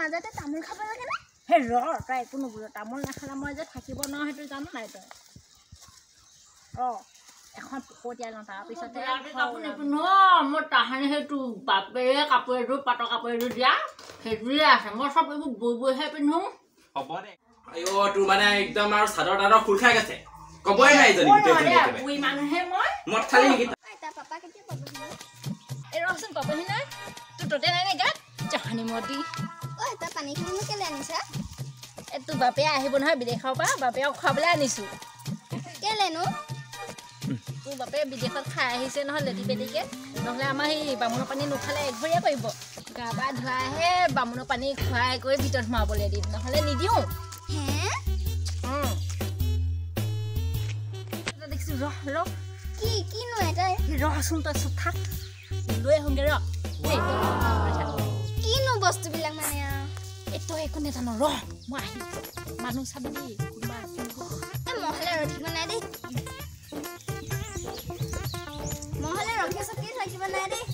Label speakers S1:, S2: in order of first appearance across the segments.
S1: মাজতে তামোল খাব লাগে না
S2: হে ৰ তই একো নুবুজ তামোল নাখালে মই যে থাকিব নোৱাৰো সেইটো জানো নাই তই এখন পকতিয়াই লওঁ তাৰপিছতে
S3: মই তাহানি সেইটো বাপেৰে কাপোৰ এযোৰ পাটৰ কাপোৰ এযোৰ দিয়া সেইযোৰে আছে মই চব এইবোৰ বৈ বৈহে পিন্ধো
S4: হ'ব দে আইঅ তোৰ মানে একদম আৰু চাদৰ তাদৰ খুল খাই গৈছে কবই নাই ইজনী
S3: বুঢ়ী মানুহে মই
S4: মদ খালি নেকি
S1: তাৰ পাপা কেতিয়া পাবহি
S2: এই ৰচোন পাবহি নাই তোৰ ততে নাই নে গাত জাহানি মতি
S1: ঐ তই পানীখিনি কেলে আনিছা
S2: এই তোৰ বাপে আহিব নহয় বিদেশৰ পৰা বাপেক খুৱাবলৈ আনিছোঁ
S1: কেলেনো
S2: তোৰ বাপে বিদেশত খাই আহিছে নহয় লেটি পেটিকে নহ'লে আমাৰ সেই বামুণৰ পানী নোখালে এঘৰীয়া কৰিব গা পা ধুৱাইহে বামুণৰ পানী খুৱাই কৰি ভিতৰত সোমাবলৈ দিম নহ'লে নিদিওঁ
S1: হে
S2: দেখিছোঁ ৰ
S1: কিনো এটা
S2: ৰচোন তই চুপ থাক লৈ আহোঁগৈ ৰ
S1: কিনো বস্তুবিলাক মানে
S2: এই তই একো নেজানো ৰ মই আহিম মানুহ চাবি দেই কোনোবা
S1: মহলে ৰখিব নাই দেই মহলে ৰখি চকি থাকিব নাই দেই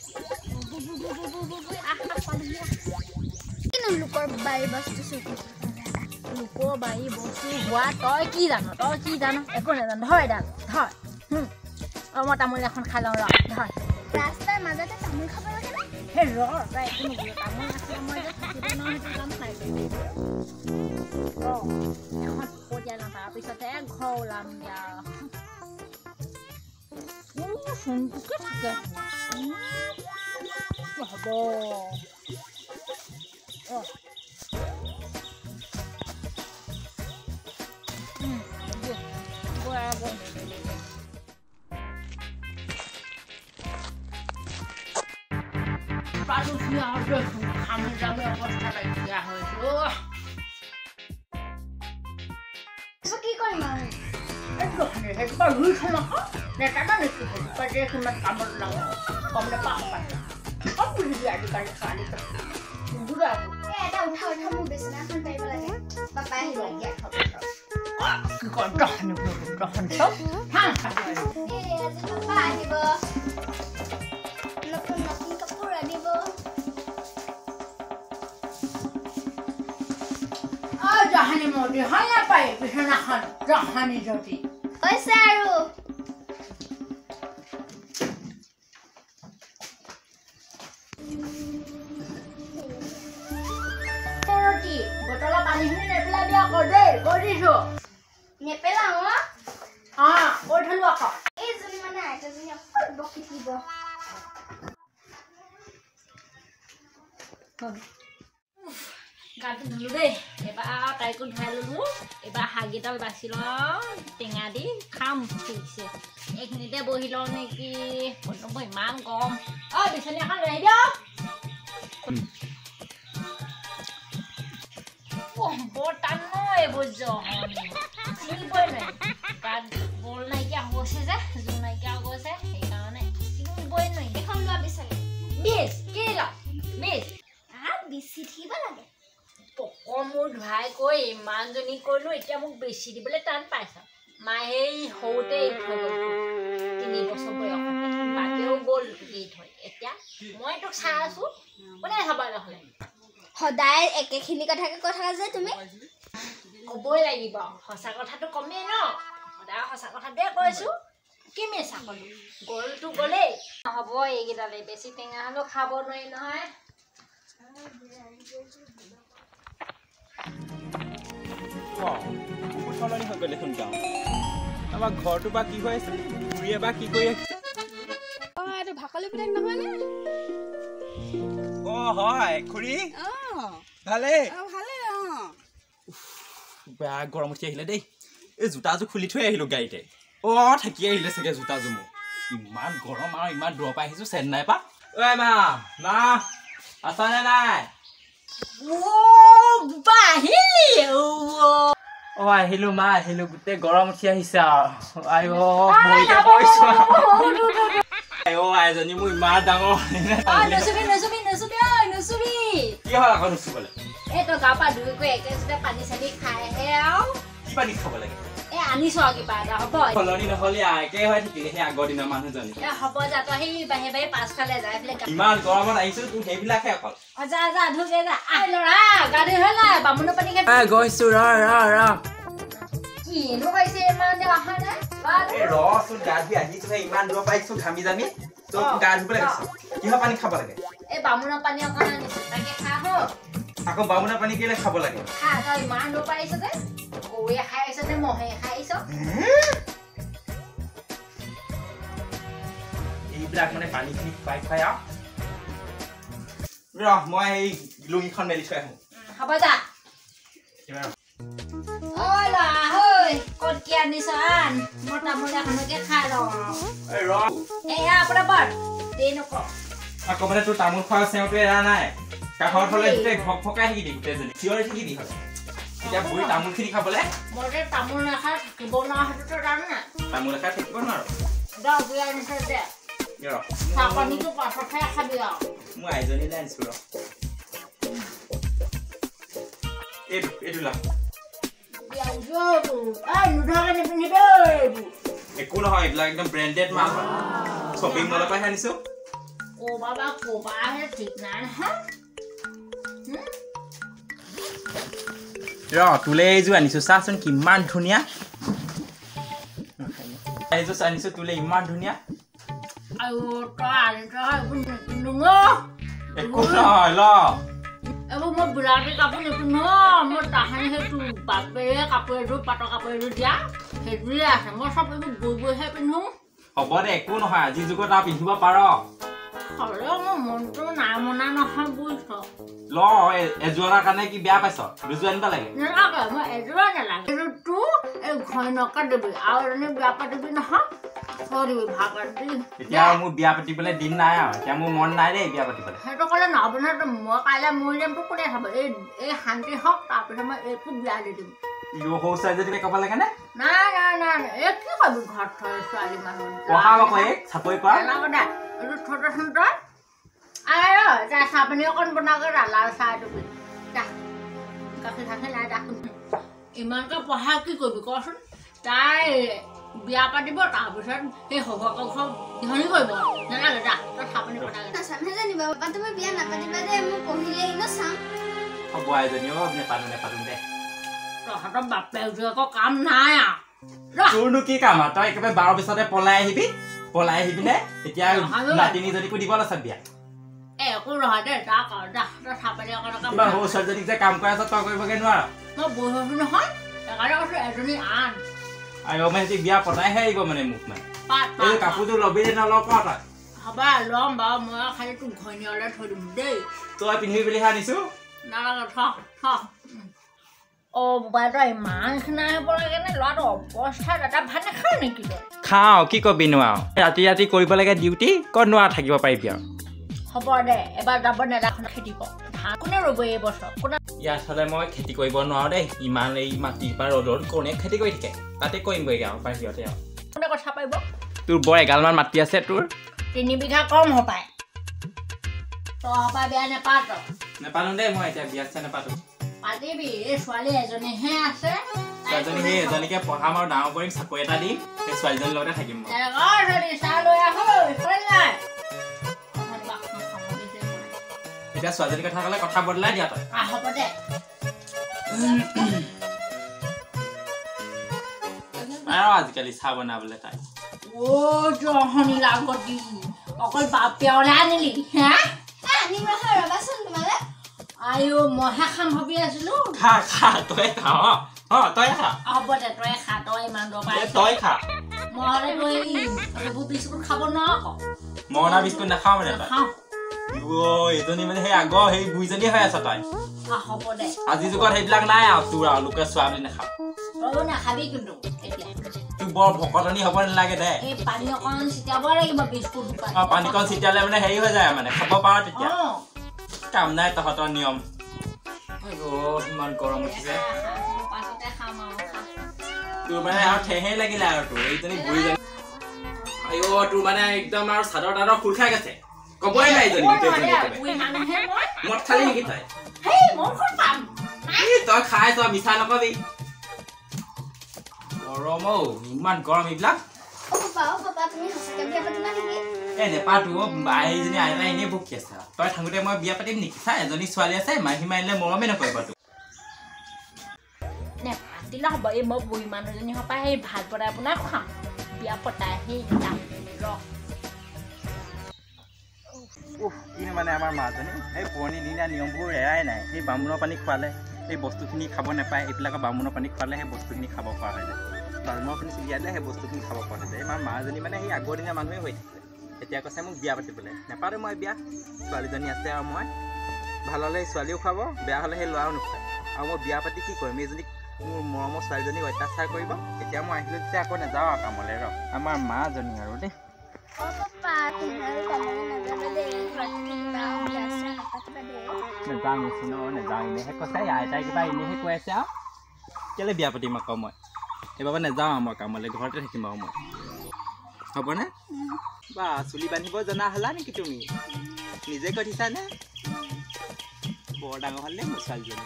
S1: কিনো লোকৰ বাৰী বস্তু চুকি
S2: লোকৰ বাৰী বস্তু হোৱা তই কি জানো একো নেজানো ধৰ এডাল ধৰ মই তামোল এখন খাই লওঁ ৰ ধৰ
S1: ৰাস্তাৰ মাজতে তামোল খাব লাগে না
S2: হে ৰ তই একো নুবুজ তামোল নাখালে মই যে থাকিব নোৱাৰো সেইটো জানো নাই এখন পকতিয়াই লওঁ তাৰপিছতে ঘৰ ওলাম সোনটোকে থাকে হ'ব
S3: খামি যামি অৱস্থা নাইকিয়া হৈছো
S1: কি কৰিম
S3: আৰু ৰুই থ নহয় নেতাটা নেকি কিমান কামত লাগে কম নাপাওঁ কম বুজিবি আজিকালি ছোৱালী
S1: এটা উঠা মোৰ বিচনাখন পাৰিব লাগে পাপাই আহিব
S3: কি কয় দহনি চব
S1: আজি পাপা আহিব নতুন নতুন কাপোৰ আনিব
S3: জাহানি মতি হয় নাপায় বিছনাখন জাহানি যদি
S1: হৈছে আৰু
S3: বটলৰ পানীখিনি নেপেলাবি আকৌ দেই কৈ দিছো
S1: নেপেলাওঁ
S3: কৈ থলো আকৌ
S1: এইজনী মানে আইতাজনী অকল বকি দিব
S2: গাটো ধুলো দেই এবাৰ তাইকো ধুৱাই ল'লোঁ এবাৰ শাককেইডাল বাচি লওঁ টেঙা দি খাম ঠিকছে এইখিনিতে বহি লওঁ নেকি ইমান গৰম বিচনী এখন লৈ আহিবি বৰ টান ন এইবোৰ চিনিবই নোৱাৰি তাত বল নাইকিয়া হৈছে যে জোৰ নাইকিয়া গৈছে সেইকাৰণে চিনিবই নোৱাৰি
S1: এখন লোৱা বিচাৰি
S2: বিছ কি লওঁ বিছ
S1: বেছি থাকিব লাগে
S2: পকৰ মোৰ ধুৱাই কৈ ইমানজনী কৰিলোঁ এতিয়া মোক বেছি দিবলৈ টান পাইছ মায়ে সেই সৰুতে থৈ গ'ল 3 বছৰ বয়সতে বাকেও গ'ল দি থৈ এতিয়া মই তোক চাই আছোঁ কোনে চাব নহ'লে
S1: সদায় একেখিনি কথাকে কৈ থাকা যে তুমি
S2: ক'বই লাগিব সঁচা কথাটো কমেই ন সদায় সঁচা কথাটোৱে কৈছোঁ কি মিছা ক'লোঁ গ'লটো গ'লেই নহ'ব এইকেইটালে বেছি টেঙা হ'লেও খাব নোৱাৰি নহয়
S4: সলনি হৈ গ'ল দেখোন গাঁও আমাৰ ঘৰটো বা কি হৈ আছে খুৰীয়ে বা কি কৰি আহিছে
S5: এইটো ভাকলি পিতেক নহয়নে
S4: হয় খুৰী ভালে বেয়া গৰম উঠি আহিলে দেই এই জোতাযোৰ খুলি থৈ আহিলোঁ গাড়ীতে থাকি আহিলে চাগে জোতাযোৰ মোৰ ইমান গৰম আৰু ইমান দূৰৰ পৰা আহিছোঁ চেন্নাইৰ পৰা ঐ মা আছানে নাই আহিলোঁ মা আহিলোঁ গোটেই গৰম উঠি আহিছে আৰু আইজনী মোৰ ইমান ডাঙৰ কি হ'ল আকৌ নুচুবলৈ
S2: এই তই গা পা ধুই কৰি একেচোতে পানী চানী খাইহে আৰু
S4: কি পানী খাব লাগে
S2: আনিছো কিবা এটা হ'ব
S4: সলনি নহ'লে একে হৈ থাকিলে সেই আগৰ দিনৰ মানুহজনী
S2: হ'ব যা তই সেই বাহে বাহে পাছফালে যাই পেলাই
S4: ইমান গৰমত আহিছো তোৰ সেইবিলাকহে অকল
S2: যা যা ধুকে যা আই ল'ৰা গাড়ী হৈ নাই বামুণৰ পানী
S4: গৈছো ৰ
S2: কিনো কৈছে ইমান দে অহা নাই
S4: তোৰ গা ধুই আহিছোহে ইমান দূৰ পাইছো ঘামি জামি তোৰ গা ধুবলৈ গৈছো কিহৰ পানী খাব লাগে
S2: এই বামুণৰ পানী অকণ আনিছো তাকে খা হ
S4: আকৌ বামুণৰ পানী কেলে খাব লাগে
S2: খা তই ইমান দূৰ পাৰিছ যে গৰুৱে খাই আহিছ নে মহে খাই আহিছ
S4: এইবিলাক মানে পানীখিনি খুৱাই আৰু ৰ মই এই লুঙিখন মেলি থৈ আহোঁ
S2: হ'ব যা ঐ ল'ৰা ঐ ক'ত কি আনিছ আন মই তামোল এখনকে খাই লওঁ এয়া আপোনাৰ বৰ দেৰি নকৰ
S4: আকৌ মানে তোৰ তামোল খোৱা চেওঁটো এৰা নাই কাষৰ ফালে গোটেই ভক ভকাই থাকিবি গোটেইজনী চিঞৰি থাকিবি হ'লে এতিয়া বুঢ়ী তামোলখিনি খাবলৈ
S2: মই যে তামোল নাখাই থাকিব নোৱাৰা সেইটোতো জানো নাই
S4: তামোল এখাই থাকিব নোৱাৰো
S2: দে বুঢ়ী আনিছে দে চাহপানীটো পাছতহে খাবি আৰু
S4: মই আইজনীলৈ আনিছো ৰ এইটো লা একো নহয় এইবিলাক একদম ব্ৰেণ্ডেড মাল হয় শ্বপিং মলৰ পৰাই আনিছো ৰ তোলে এইযোৰ আনিছো চাচোন কিমান ধুনীয়া এইযোৰ আনিছো তোলে ইমান ধুনীয়া একো নহয় ল
S2: এইবোৰ মই বুঢ়াকে কাপোৰ নিপিন্ধো মোৰ তাহানি সেইটো বাপেৰে কাপোৰ এযোৰ পাটৰ কাপোৰ এযোৰ দিয়া সেইযোৰে আছে মই চব এইবোৰ গৈ গৈহে পিন্ধো
S4: হ'ব দে একো নহয় আজিৰ যুগত আৰু পিন্ধিব পাৰ
S2: হ'লেও মোৰ মনটো নাই মনা নহয় বুজিছ
S4: ল এযোৰৰ কাৰণে কি বেয়া পাইছ দুযোৰ আনিব লাগে
S2: নালাগে মই এযোৰা নালাগে এযোৰটো এই ঘৈণীয়েকে দিবি আৰু এজনী বিয়া পাতিবি নহয় থৈ দিবি ভাগ
S4: এতিয়া মোৰ বিয়া পাতিবলৈ দিন নাই আৰু এতিয়া মোৰ মন নাই দেই বিয়া পাতিবলৈ
S2: সেইটো ক'লে নহ'ব নহয় মই কাইলৈ মোৰ নামটো কোনে চাব এই শান্তি হওক তাৰপিছত মই এইটো বিয়া দি দিম
S4: সৰু ছোৱালীজনীকে ক'ব লাগে নে
S2: নাই নাই নাই এই কি কৰিবি ঘৰত থৈ ছোৱালী মানুহ
S4: পঢ়াব আকৌ এই চাকৰি কৰা
S2: নালাগে দে এইটো থ'চোন তই আই যা চাহ পানী অকণ বনাওঁগৈ যা লাল চাহ দিবি যা গাখীৰ চাখীৰ নাই যা ইমানকৈ পঢ়া কি কৰিবি কচোন তাই বিয়া পাতিব তাৰপিছত সেই শহুৱেকৰ ঘৰ ধনী কৰিব নালাগে যা তই চাহ পানী বনাওঁগৈ
S1: নাচামহে জানিবা বাবা তুমি বিয়া নাপাতিবা দে মই পঢ়িলে ইনো চাম
S4: হ'ব আইজনী নেপাতো দে
S2: তহঁতৰ বাপে আকৌ কাম নাই
S4: তোৰনো কি কাম আৰু তই একেবাৰে 12 পিছতে পলাই আহিবি নে এতিয়া নাতিনীজনীকো দিব লৈছ বিয়া
S2: একো নহয় দে যা কৰ যা তই চাহ পানী অকণ
S4: কিবা সৰু ছোৱালীজনীক যে কাম কৰি আছ তই কৰিবগৈ নোৱাৰ
S2: মই বহি হৈছো নহয় সেইকাৰণে কৈছো এজনী আন
S4: আৰু মানে বিয়া পতাইহে আহিব মানে মোক মানে
S2: পাত
S4: এই কাপোৰযোৰ ল'বি নে নলওঁ ক তই
S2: হ'ব ল'ম বাৰু মই খালি তোক ঘৈণীয়েলৈ থৈ দিম দেই
S4: তই পিন্ধিবি বুলিহে আনিছো
S2: নালাগে থ বোবা তই ইমান খানা আহিব লাগে নে ল'ৰাটো অৱস্থা দাদা ভাত নাখাওঁ নেকি তই
S4: খাওঁ কি কবি নোৱাৰো ৰাতি কৰিব লাগে ডিউটি ক'ত নোৱাৰ থাকিব পাৰিবি আৰু
S2: হ'ব দে এবাৰ যাব নেদাখন খেতি কৰ ধান কোনে ৰুব এই বছৰ কোনে
S4: ইয়াত হ'লে মই খেতি কৰিব নোৱাৰো দেই ইমান এই মাটিৰ পৰা ৰ'দত কোনে খেতি কৰি থাকে তাতে কৰিমগৈ আৰু বাহিৰতে আৰু
S2: কোনে কথা পাৰিব
S4: তোৰ বৰ এগালমান মাটি আছে তোৰ
S2: 3 বিঘা কম হপায় তই হপায় বেয়া নেপাত
S4: নেপালো দেই মই এতিয়া বিয়া চিয়া নেপাতো
S2: পাতিবি এই ছোৱালী এজনীহে আছে
S4: ছোৱালীজনী সেই এজনীকে পঢ়াম আৰু ডাঙৰ কৰিম চাকৰি এটা দিম সেই ছোৱালীজনীৰ লগতে থাকিম মই
S2: চাহ লৈ আহো নাই
S4: এতিয়া ছোৱালীজনীৰ কথা ক'লে কথা বদলাই দিয়া তই
S2: হ'ব দে
S4: আৰু আজিকালি চাহ বনাবলৈ তাই
S2: জহনী লাগতি অকল বাপেওলে আনিলি হা
S1: আনিম নহয় ৰবাচোন তোমালে
S2: আইও মহে খাম ভাবি আছিলো
S4: খা তই খা তই খা
S2: হ'ব দে তই খা তই ইমান দৰ পাই
S4: তই খা
S2: মই হ'লে তই এইবোৰ বিস্কুট খাব নোৱাৰ আকৌ
S4: মৰণা বিস্কুট নাখাওঁ মানে তই
S2: খাওঁ
S4: এজনী মানে সেই আগৰ সেই বুঢ়ীজনী হৈ আছ তই
S2: হ'ব দে
S4: আজিৰ যুগত সেইবিলাক নাই আৰু তোৰ আৰু লোকে চোৱা বুলি নাখাওঁ
S2: তই নাখাবি কিন্তু এতিয়া
S4: তোৰ বৰ ভকতনি হ'ব নালাগে দে
S2: এই পানী অকণ ছিটাব লাগিব বিস্কুট
S4: পানীকণ ছিটিয়ালে মানে হেৰি হৈ যায় মানে খাব পাৰ তেতিয়া কাম নাই তহঁতৰ নিয়ম ইমান গৰম উঠিছে
S2: পাছতে খাম
S4: তোৰ মানে আৰু ঠেহে লাগিলে আৰু তোৰ এইজনী বুঢ়ীজনী তোৰ মানে একদম আৰু চাদৰ তাদৰ খোল খাই গৈছে কবই নাই এইজনী মদ খালি নেকি তই তই খাইছ মিছা নকবি গৰম ঔ ইমান গৰম এইবিলাক
S1: পাপা তুমি সঁচাকে বিয়া পাতিবা নেকি
S4: নেপাতো আইজনী আইতা এনেই বকি আছে তই থাকোঁতে মই বিয়া পাতিম নেকি চা এজনী ছোৱালী আছে মাহী মাৰিলে মৰমে নকৰে পাতো
S2: নেপাতিলে হ'ব এই মই বুঢ়ী মানুহজনী সপাই সেই ভাত বনাই আপোনাৰ খাম বিয়া পতাই সেই যাম
S4: কিন্তু মানে আমাৰ মাজনী সেই পুৰণি দিনীয়া নিয়মবোৰ এৰাই নাই সেই বামুণৰ পানী খোৱালে সেই বস্তুখিনি খাব নাপায় এইবিলাকৰ বামুণৰ পানী খোৱালে সেই বস্তুখিনি খাব পৰা হৈ যায় বামুণৰ পানী চিলিয়ালে সেই বস্তুখিনি খাব পৰা হৈ যায় আমাৰ মাজনী মানে সেই আগৰ দিনীয়া মানুহে হৈ থাকে এতিয়া কৈছে মোক বিয়া পাতিবলৈ নেপাতো মই বিয়া ছোৱালীজনী আছে আৰু মই ভাল হ'লে ছোৱালীও খুৱাব বেয়া হ'লে সেই ল'ৰাও নোখোৱায় আৰু মই বিয়া পাতি কি কৰিম এইজনীক মোৰ মৰমৰ ছোৱালীজনীক অত্যাচাৰ কৰিব এতিয়া মই আহিলোঁ তেতিয়া আকৌ নাযাওঁ আৰু কামলৈ ৰ আমাৰ মাজনী আৰু দেই নেযাওঁ নিচিনা নেযাওঁ এনেহে কৈছে আইতাই কিবা এনেহে কৈ আছে আৰু কেলৈ বিয়া পাতিম আকৌ মই সেইবাবে নেযাওঁ আৰু মই কামলৈ ঘৰতে থাকিম আৰু মই হ'বনে বা চুলি বান্ধিব জনা হ'লা নেকি তুমি নিজে কৈছানে বৰ ডাঙৰ হ'লে মোৰ ছোৱালীজনী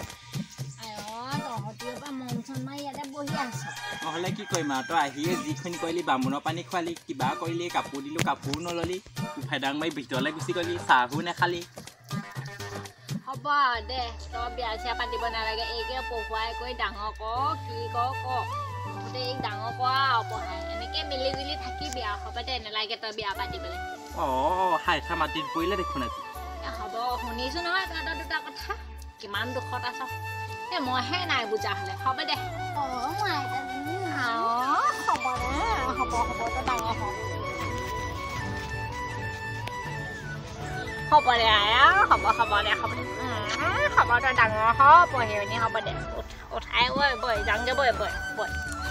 S4: নহ'লে কি কৰিম আৰু তই আহিয়ে যিখিনি কৰিলি বামুণৰ পানী খোৱালি কিবা কৰিলি কাপোৰ দিলোঁ কাপোৰ নল'লি ফেদাং মাৰি ভিতৰলৈ গুচি গ'লি চাহো নাখালি
S2: হ'ব দে তই বিয়া চিয়া পাতিব নালাগে এইকে পঢ়ুৱাই কৰি ডাঙৰ কৰ কি কৰ গোটেই এই ডাঙৰ কৰা আৰু পঢ়াই এনেকৈ মিলি জুলি থাকিবি আৰু হ'ব দে নালাগে তই বিয়া পাতিবলৈ
S4: হাইঠা মাটিত পৰিলে দেখোন আজি
S2: হ'ব শুনিছোঁ নহয় তহঁতৰ দুটা কথা কিমান দুখত আছ এই মইহে নাই বুজা হ'লে হ'ব দে হ'ব দে হ'ব তই ডাঙৰ হ'ব দে আয়া হ'ব দে হ'ব তই ডাঙৰ হ পঢ়ি শুনি হ'ব দে উঠাই বৈ যাওঁগৈ বৈ